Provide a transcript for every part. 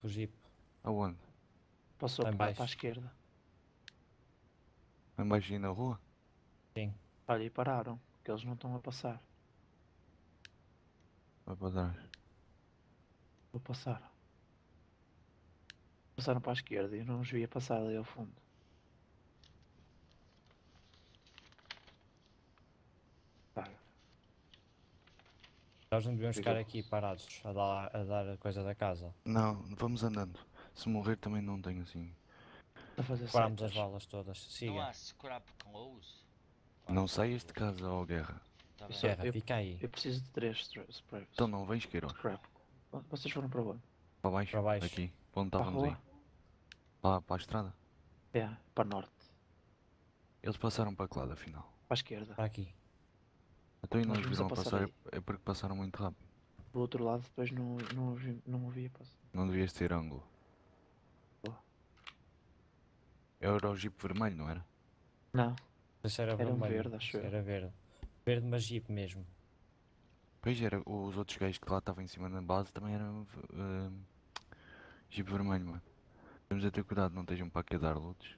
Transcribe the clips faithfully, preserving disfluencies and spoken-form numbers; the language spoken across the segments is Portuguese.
o Jeep. Aonde? Passou Lá em para, baixo. para a esquerda. Lá embaixo aí na rua? Sim. Olha, e pararam, que eles não estão a passar. Vai para trás. Vou passar. Passaram para a esquerda e eu não os via passar ali ao fundo. Tá. Nós não devemos Fica- ficar aqui parados a dar, a dar a coisa da casa. Não, vamos andando. Se morrer também não tenho assim. A fazer Paramos as setas. balas todas. Não Siga. há scrap close? Não saias de casa, ó guerra. Tá Eu bem. só- Guerra, eu- fica aí. Eu preciso de três stra- sprays. Então não vens, Queiroz. Scrap. Vocês foram para onde? Para baixo. Para baixo. Aqui. Para onde Para a estávamos aí? rua? Lá para a estrada. É, para norte. Eles passaram para que lado afinal? Para a esquerda. Para aqui. Então e Nós nós vimos a viram a passar passar aí. é porque passaram muito rápido. Do outro lado depois não, não, vi- não o via passar. Não devias ter ângulo. Boa. Era o Jeep vermelho, não era? Não, Esse era, Era um vermelho. verde, acho Esse eu. Era verde. Verde, mas Jeep mesmo. Pois era, os outros gajos que lá estavam em cima da base também eram uh, Jeep vermelho, mano. Temos a ter cuidado, não estejam para aqui a dar lutos.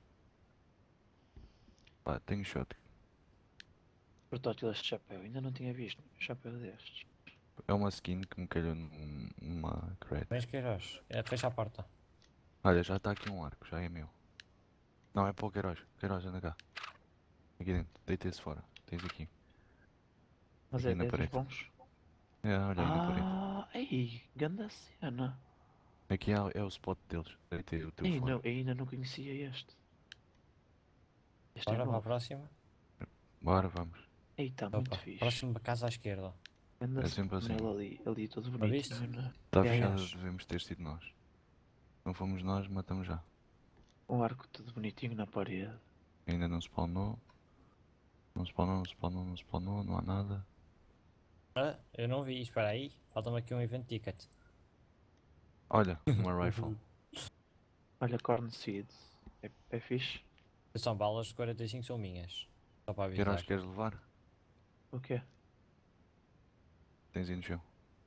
Pá, tenho shot. portátil este chapéu. Ainda não tinha visto um chapéu destes. É uma skin que me calhou num- numa crate. Vens, Queiroz. É, fecha a porta. Olha, já está aqui um arco, já é meu. Não, é para o Queiroz. Queiroz, anda cá. Aqui dentro, deita-se fora. Tens aqui. Mas Aqui é na desses parede. bons. É, olha aí na parede. Ah, ei, ganda cena. Aqui é, é o spot deles. Deitei o teu Ei, fora. não, eu ainda não conhecia este. Este Bora é para a novo. próxima. Bora, vamos. Ei, está muito Opa, fixe. próxima casa à esquerda. Ganda É sempre assim. spawnel ali, ali todo viste? bonitinho. Né? Está É, fechado, acho. devemos ter sido nós. Não fomos nós, matamos já. Um arco todo bonitinho na parede. Ainda não spawnou. Não spawnou, não spawnou, não spawnou, não há nada. Ah, eu não vi. Espera aí. Falta-me aqui um event ticket. Olha, uma rifle. Olha, corn seeds. É, é fixe. São balas de quarenta e cinco, são minhas. Só para avisar. Queiroz, queres levar? O quê? Tens aí no chão.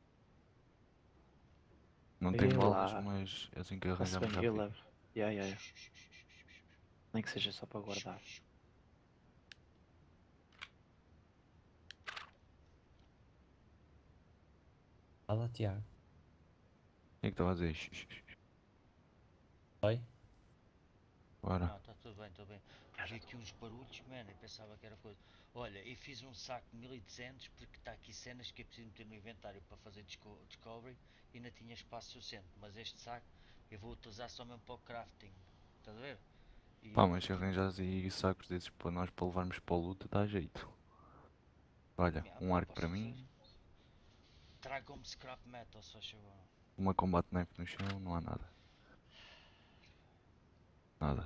Não Ei tenho balas, lá. mas assim que Está-se arranjamos bem, já eu fica. levo. Yeah, yeah, yeah. Nem que seja só para guardar. Nada, Tiago. O que é que estava a dizer? Shh, shh, shh. Oi? Bora. Não, tá tudo bem, tudo bem. Vi aqui uns barulhos, mano, eu pensava que era coisa. Olha, eu fiz um saco de mil e duzentos porque está aqui cenas que eu preciso meter no inventário para fazer disco discovery e ainda tinha espaço suficiente. Mas este saco eu vou utilizar só mesmo para o crafting. Estás a ver? E Pá, mas se arranjas aí sacos desses para nós para levarmos para o luta, dá jeito. Olha, minha, um pá, arco para posso mim, fazer. Tragam-me scrap metal, se faz favor. uma combat knife no chão, não há nada. Nada.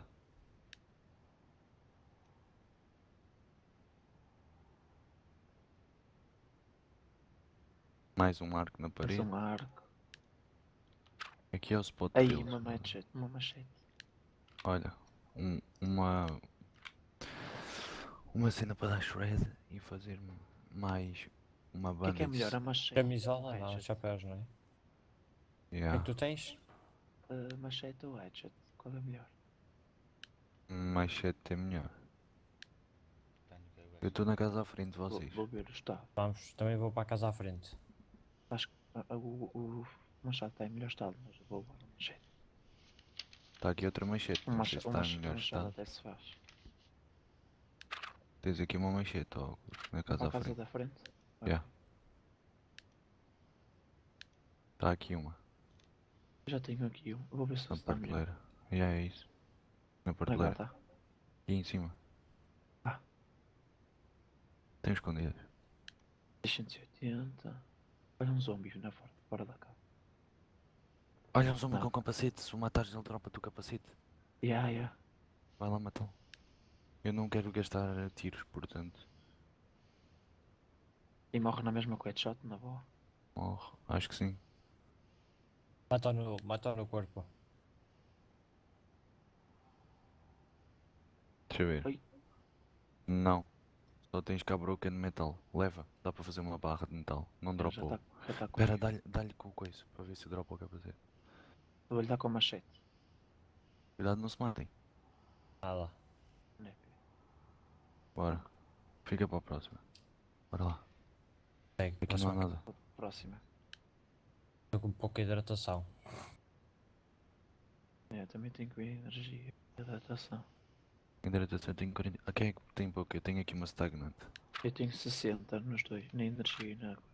Mais um arco na Mais parede. um arco. Aqui é o spot Aí, deles. uma machete, uma machete. Olha, um- uma uma cena para dar shred e fazer mais uma O que é banda que é melhor? A machete? Camisola? ou Não, hatchet? chapéus, não é? O que é Yeah. que tu tens? A machete ou hatchet? Qual é melhor? Mais sete é melhor. Tenho que ver. Eu estou na casa à frente de Vou, vocês. vou ver o estado. Vamos, também vou para a casa à frente. Acho que a- a- o, o machado está em melhor estado, mas eu vou levar o machete. Está aqui outra machete, Um não macha- sei se um está em macha- um melhor machado estado. até se faz. Tens aqui uma machete, ó, na casa Para a à casa frente. da frente? Yeah. Está aqui uma, Eu já tenho aqui um. Eu vou ver se na está melhor. prateleira. E é isso. Na Onde é que ela prateleira. está? Aqui em cima. Ah. Tem escondido. seiscentos e oitenta. Olha um zombie na fora, fora da casa. Olha, um zombie Não. com capacete. Se o matares, ele dropa-te o capacete. Yeah, yeah. Vai lá matá-lo. Eu não quero gastar tiros, portanto. E morre na mesma com headshot, na boa. Morre. Acho que sim. Mata no, mata no corpo. Deixa eu ver. Oi. Não. Só tens cá broken metal. Leva. Dá para fazer uma barra de metal. Não Já dropou. está já tá Espera, comigo. dá-lhe dá-lhe com o coiso para ver se dropa o capacete. Vou-lhe dar com machete. Cuidado, não se matem. Nada. Népia. Bora. Fica para a próxima. Bora lá. Segue, Aqui não há próxima. nada. Próxima. Estou com pouca hidratação. É, também tenho que ver energia e hidratação. Hidratação, eu tenho quarenta. Ah, quem é que tem pouco? Eu tenho aqui uma stagnante. Eu tenho sessenta nos dois, na energia e na água.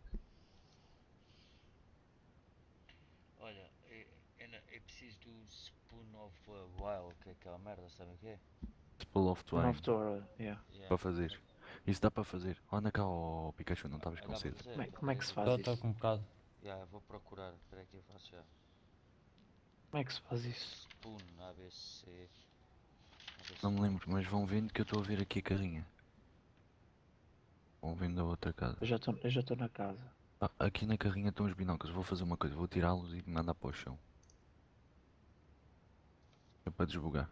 Olha, é, é, na- é preciso do Spoon of uh, Wild, que é aquela merda, sabem o que é? Spool of One Twine. of Dora, yeah. Yeah. Para fazer. Isso dá para fazer. Anda cá, ó Pikachu, não estavas Ah, com dá para sede. fazer? Como é, como é que se faz Estou estou isso? com um bocado. Yeah, vou procurar, espera aí que eu faço já. Como é que se faz isso? Spoon, A B C. Não me lembro, mas vão vendo que eu estou a ver aqui a carrinha. Vão vendo a outra casa. Eu já estou eu já estou na casa. Ah, aqui na carrinha estão os binóculos. Vou fazer uma coisa, vou tirá-los e mandar para o chão. É para desbugar.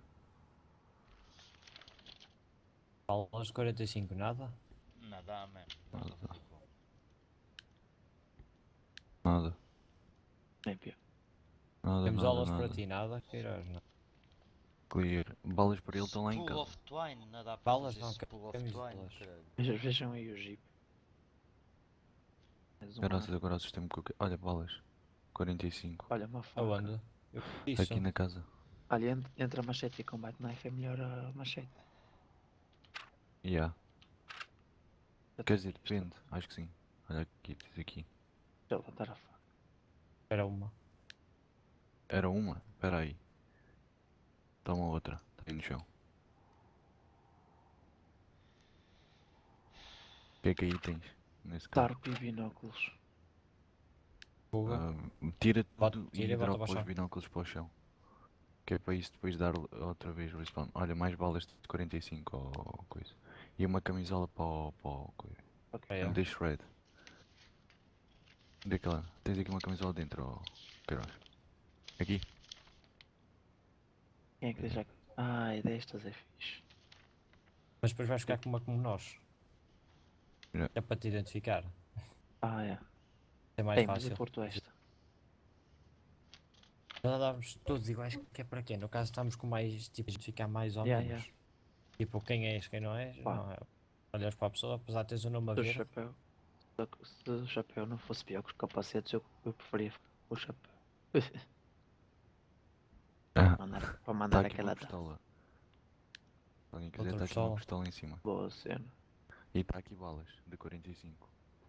Balas de quarenta e cinco, nada? Nada, man. Não estou a fazer como. Nada. Népia. Nada, Temos nada, aulas para nada. ti, nada? Queiroz, não. Clear. Balas para ele estão lá em Spool casa. of Twine, não dá para Balas fazer não, Spool of camisolas. Twine, caralho. Veja- Vejam aí o jeep. Mais um Graças ar. agora ao sistema que eu que- Olha, balas. quarenta e cinco. Olha, uma faca. Aonde? Eu isso. Aqui na casa. Olha, ent- entre a machete e combate knife é melhor a machete. Yeah. Eu Quer tenho dizer, isto. depende. Acho que sim. Olha aqui, diz aqui. Deixa eu levantar a faca. Era uma. Era uma? Espera aí. Toma outra. Está aí no chão. O que é que aí tens? Nesse caso. Tarp e binóculos. Fuga. Ah, tira Bota- tudo tira e e bota para o dropa os chão. binóculos para o chão. Que é para isso depois dar outra vez o respawn. Olha, mais balas de quarenta e cinco ou coisa. E uma camisola para o. Para o coisa. Ok. É. Deixa red. Onde é que ela? Tens aqui uma camisola dentro, ó. Queiroz. Aqui? Quem é que deixa? Ah, é destas, é fixe. Mas depois vais ficar com uma como nós. Já. É para te identificar. Ah, é. É mais Ei, mas fácil. eu curto esta. Nós andávamos todos iguais, que é para quê? No caso estamos com mais, tipo, identificar mais ou Yeah, menos. yeah. Tipo, quem és, quem não és, Pá. não é. Olhas para a pessoa, apesar de teres o nome a Se o ver, chapéu. Se o chapéu não fosse pior que os capacetes, eu, eu preferia ficar com o chapéu. Ah, Mandar, para está mandar aqui aquela uma dança. pistola. Se alguém quiser, Outra está aqui uma pistola. pistola em cima. Boa cena. E está aqui balas de quarenta e cinco.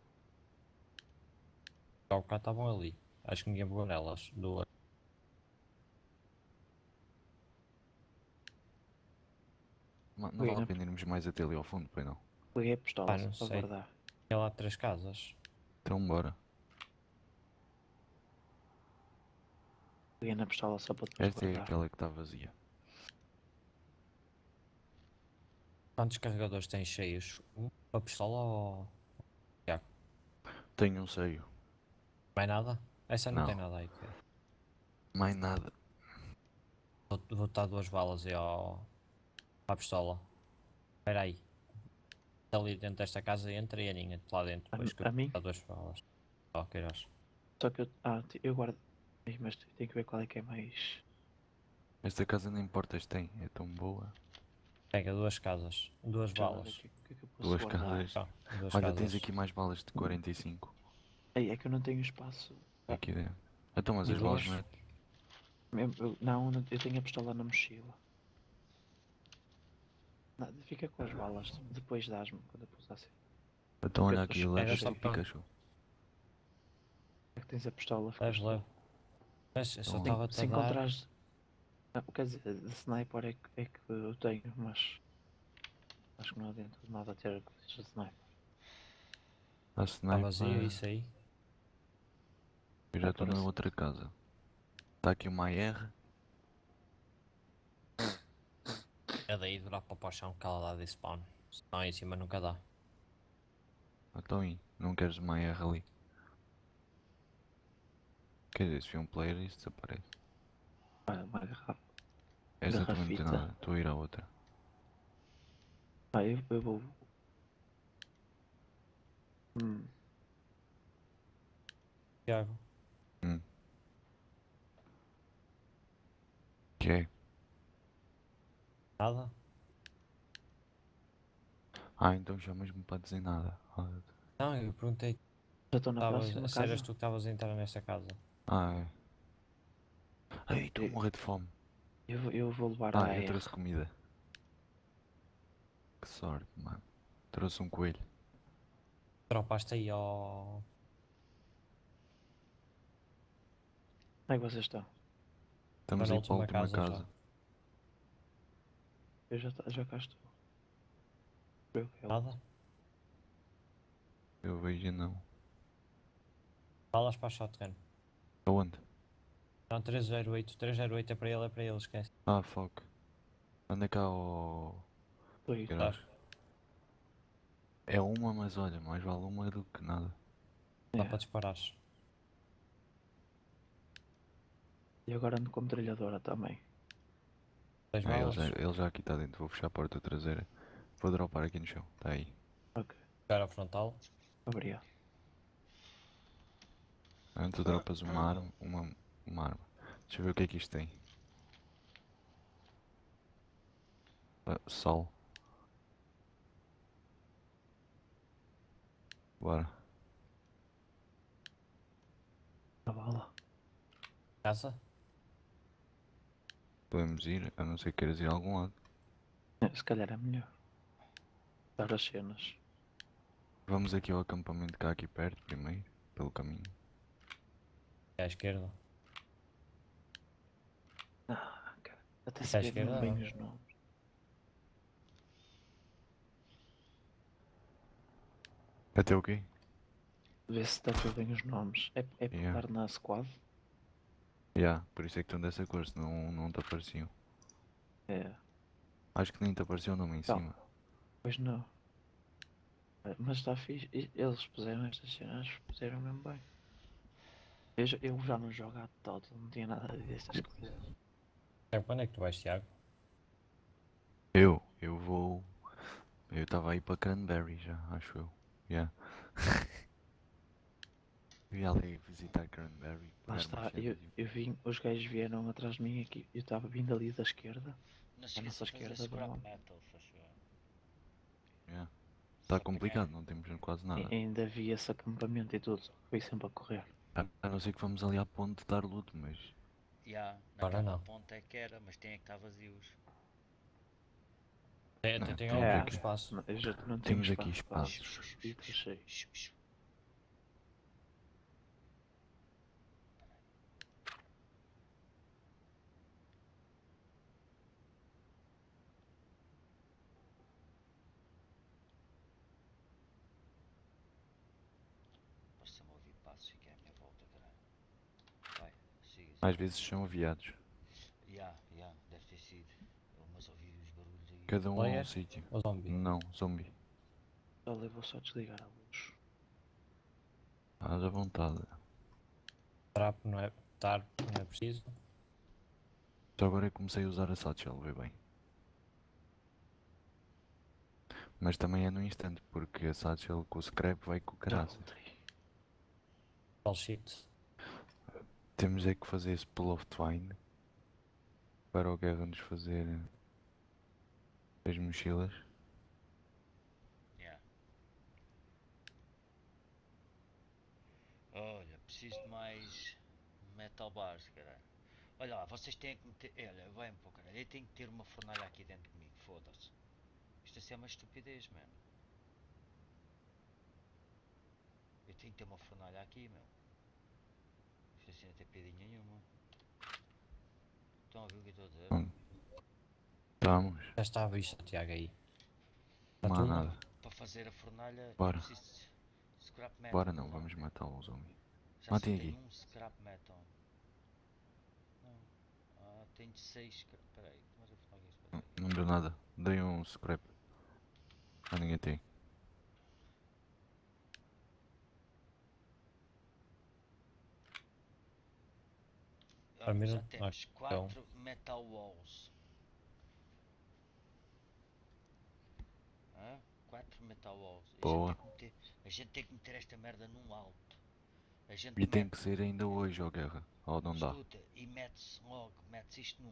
já o cá estavam ali. Acho que ninguém pegou nelas. Duas. Ma- Não Ui, vale não- a pena irmos mais até ali ao fundo, pois não? Peguei a pistola Pá, só não para sei. guardar. Tinha lá três casas. Então bora. Peguei na pistola só para depois Esta é guardar. aquela que está vazia. Quantos carregadores tens cheios? Um para pistola ou Tenho um seio. mais nada? Essa não, Não. tem nada aí. Que... Mais nada. Vou, vou dar duas balas aí ao... à pistola. Espera aí. Ali dentro desta casa entra e aninha lá dentro. A, Depois que a eu mim? vou dar duas balas. Ó, Queiroz. Só que eu. Ah, ti- eu guardo. Ei, mas tenho que ver qual é que é mais. Esta casa nem portas tem. É tão boa. Pega duas casas. Duas Deixa eu ver balas. aqui o que é que eu posso Duas guardar. casas. Ó, duas Olha, casas. tens aqui mais balas de quarenta e cinco. Ei, é que eu não tenho espaço. Ah. Aqui dentro. Então, mas E as balas duas? não é? Mesmo- eu- não, não- eu tenho a pistola na mochila. Nada, fica com as balas. Depois dás-me quando eu pus assim. Então olha Eu aqui, tô- leva era este só para- Pikachu. É que tens a pistola. Leves, ficaste- leve. Mas eu só Então, estava a Se te dar... encontrares. Não, quer dizer, de sniper é que, é que eu tenho, mas. Acho que não adianta de nada ter coisas de sniper. A Está sniper. vazio isso aí. Eu já estou na Parece- outra casa. Está aqui uma A R. É daí de lá para o chão que ela dá de spawn. Senão aí em cima nunca dá. Então aí, não queres uma A R ali? Quer dizer, se vir um player isso desaparece. Olha, uma garrafa. Esta também não tem Garrafita. nada, estou a ir à outra. Ah, eu, eu vou. Hum, Tiago. Hum. Que é? Nada? Ah, então chamas-me para dizer nada. Ah, Não, eu perguntei Já estou na estavas- próxima se eras casa. tu que estavas a entrar nesta casa. Ah, é. Ai, estou a Eu- morrer de fome. Eu, vou- eu vou levar a Ah, eu R. trouxe comida. Que sorte, mano. Trouxe um coelho. Dropaste aí ao. Como é que vocês estão? Estamos na aí para a última última casa já. casa. Eu já, tá- já cá estou. Eu, eu. Nada? Eu vejo não. Balas para a shotgun. Aonde? Não, trezentos e oito. trezentos e oito é para ele, é para ele, esquece. Ah, fuck. Anda cá, ó. Estou aí. Caralho. É uma, mas olha, mais vale uma do que nada. Dá É. para disparares. E agora ando com metralhadora também. Tens Ah, ele, balas? já, ele já aqui está dentro. Vou fechar a porta traseira. Vou dropar aqui no chão. Está aí. Ok. Cara frontal. Obrigado. Antes tu dropas uma arma. Uma, uma arma. Deixa eu ver o que é que isto tem. Ah, sol. Bora. A bala. Casa? Podemos ir, a não ser que queiras ir a algum lado. É, se calhar é melhor. Dar as cenas. Vamos aqui ao acampamento cá aqui perto primeiro. Pelo caminho. É à esquerda. Ah, cara. Até À se vê esquerda, bem não. os nomes. Até o quê? Vê se está tudo bem os nomes. É, é para Yeah. estar na squad? Yeah, por isso é que estão dessa cor, senão não te apareciam. É. Acho que nem te apareceu o nome em Então. cima. Pois não. É, mas está fixe. E eles puseram estas cenas, puseram mesmo bem. Eu, já- eu já não jogo há total, não tinha nada destas coisas. É, quando é que tu vais, Tiago? Eu? Eu vou. Eu estava aí para Cranberry já, acho eu. Yeah. Eu ia ali visitar Cranberry. Lá pegar está, umas eu, cenas e- eu vim, os gajos vieram atrás de mim aqui. Eu estava vindo ali da esquerda. Não se À nossa esqueça de fazer esquerda, scrap bom. metal, faz favor. Yeah. Se Tá apanhar- complicado, não temos quase E nada. ainda vi esse acampamento e tudo, só que fui sempre a correr. A, a não ser que vamos ali à ponte dar luto, mas. Ya, Agora naquela não. ponta é que era, mas tem é que estar vazios. É, Não, até tem temos algum aqui. espaço. Não, eu já não tenho Temos aqui espaço. espaços. E está cheio. Shh, shh. Parece-me ouvir passos, fiquei à minha volta, caralho. Vai, siga. Às vezes são aviados. Ya, ya, deve ter sido. Eu, mas ouvi os barulhos aí. Cada um a um Player sítio. ou zombie? Não, zombie. Olha, eu vou só desligar a luz. Estás à vontade. Trap não é. Tarp não é preciso. Só agora é que comecei a usar a satchel, vê bem. Mas também é no instante, porque a satchel com o scrap vai com o Já caraças. voltei. All shit. Temos é que fazer esse pull of twine para o Guerra nos fazer as mochilas. Ya. Olha, preciso de mais metal bars, caralho. Olha lá, vocês têm que meter. eh, Olha, vai-me para o caralho. Eu tenho que ter uma fornalha aqui dentro comigo, foda-se. Isto assim é uma estupidez, mano. Eu tenho que ter uma fornalha aqui, meu. Isto assim não tem piadinha nenhuma. Estão a ouvir o que eu estou a dizer? Hum. Estamos, Já está a bicha, Tiago, aí. não há tudo? nada. Para fazer a fornalha, Bora. eu preciso de scrap metal. Bora não, pá. vamos matar o zombie. Já Matem só tenho aqui. um scrap metal. Não. Ah, tenho seis scrap. Peraí, mas eu vou isto. Não, Peraí. não deu nada. Dei um scrap. Ah, ninguém tem. Ah, Para mim já não- temos então. quatro metal walls. Hã? quatro metal walls. A Boa. gente, tem que meter, a gente tem que meter esta merda num alto. A gente E tem mete, que ser ainda hoje, ó Guerra. Ou não dá. escuta, e mete-se logo, mete-se isto num